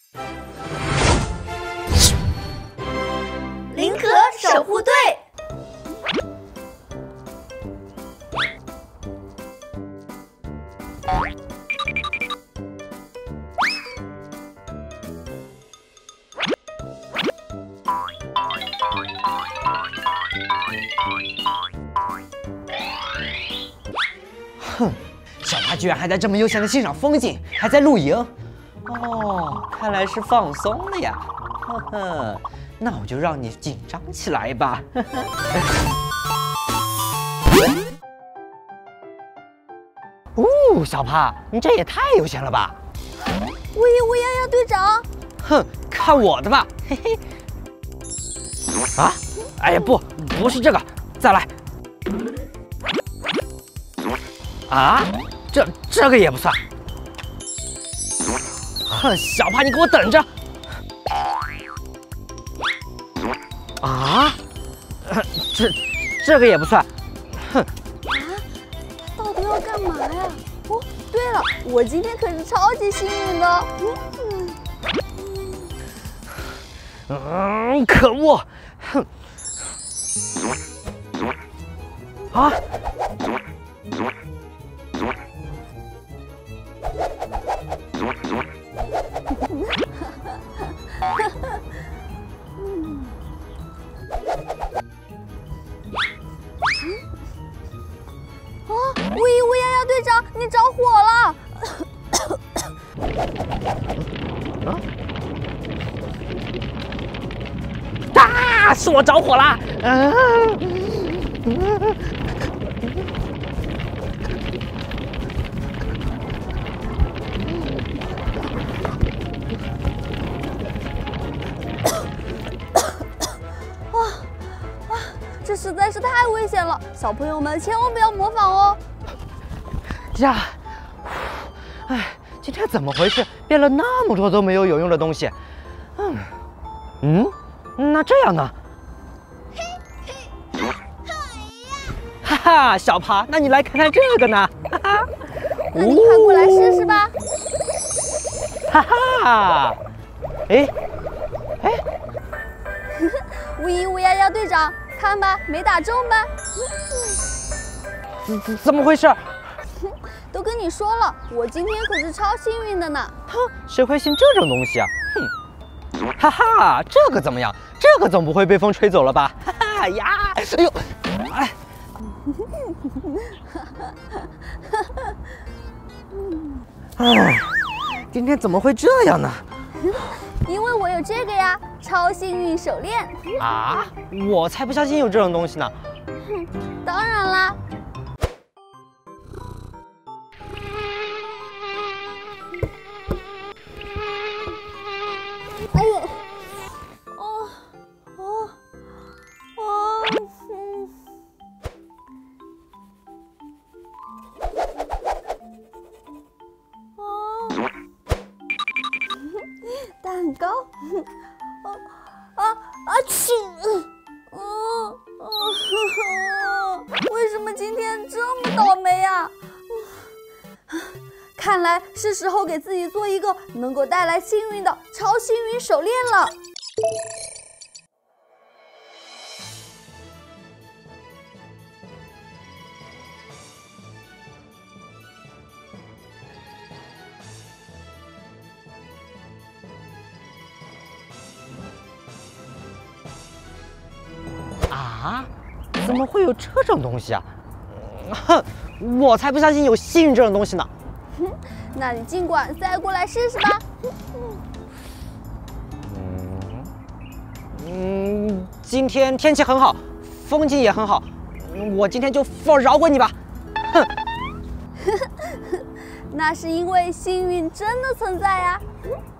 林可守护队。 哼，小爬居然还在这么悠闲的欣赏风景，还在露营。哦，看来是放松了呀。呵呵，那我就让你紧张起来吧。哦，小爬，你这也太悠闲了吧！ 乌咿乌呀呀，队长。 哼，看我的吧！嘿嘿。啊！哎呀，不是这个，再来。啊，这个也不算。哼，小爬，你给我等着！啊，这个也不算。哼。 到底要干嘛呀？哦，对了，我今天可是超级幸运的。 可恶！哼！啊！ 乌咿乌呀呀，队长，你着火了！ 啊！是我着火了！ 这实在是太危险了，小朋友们千万不要模仿哦。 呀，哎，今天怎么回事？变了那么多都没有用的东西。那这样呢？哈哈，小爬，那你来看看这个呢？哈哈， 那你快过来试试吧。 哈哈，哎， 乌咿乌呀呀，队长，看吧，没打中吧？ 怎么回事？ 都跟你说了，我今天可是超幸运的呢。 哼，谁会信这种东西啊？哼，哈哈，这个怎么样？这个总不会被风吹走了吧？哈哈呀！哎呦，哎。哎，今天怎么会这样呢？ 因为我有这个呀，超幸运手链。 啊，我才不相信有这种东西呢。 当然啦。哎呦，蛋糕，去，为什么今天这么倒霉呀？看来是时候给自己做一个能够带来幸运的超幸运手链了。 啊？怎么会有这种东西啊？哼，我才不相信有幸运这种东西呢。 那你尽管再过来试试吧。 今天天气很好，风景也很好，我今天就饶过你吧。哼。 那是因为幸运真的存在呀。